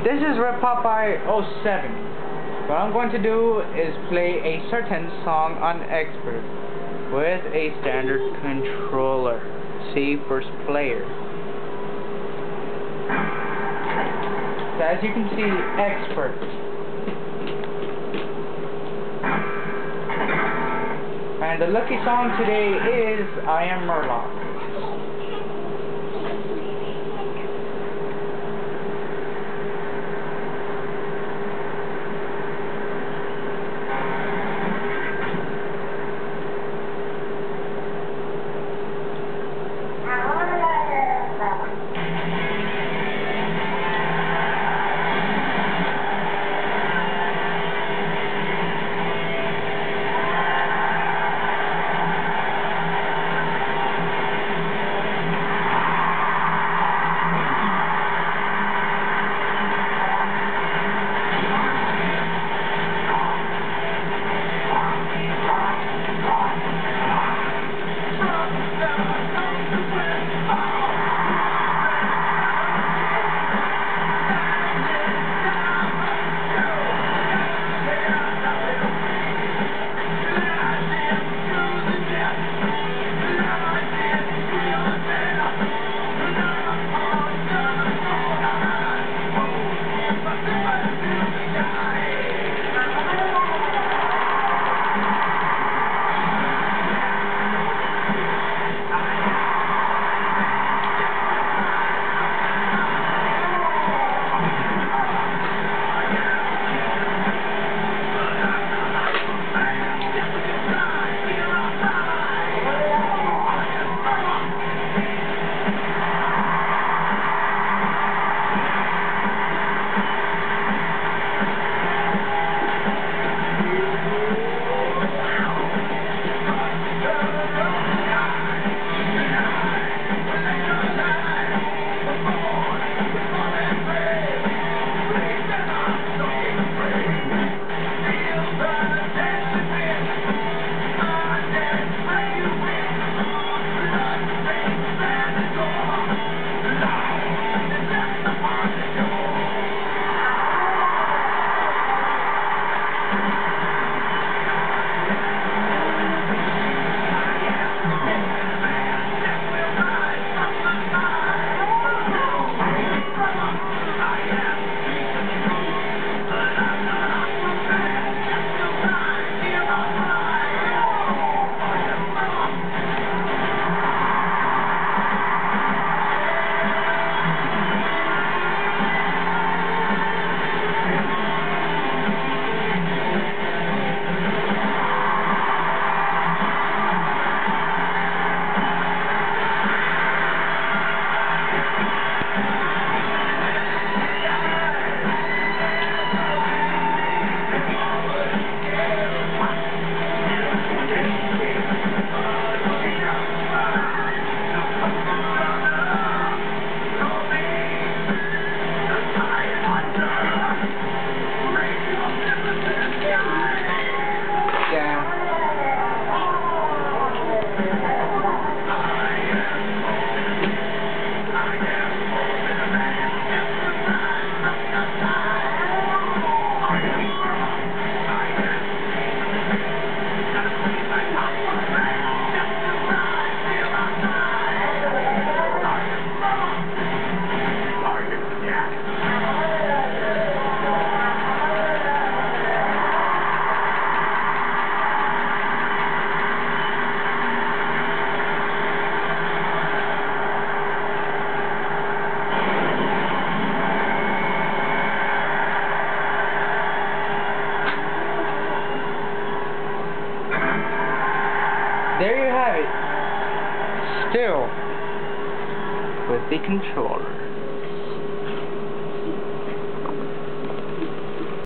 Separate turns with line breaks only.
This is Red Popeye 07. What I'm going to do is play a certain song on Expert with a standard controller. C first player. So as you can see, Expert. And the lucky song today is Am Murloc. There you have it. Still with the controller.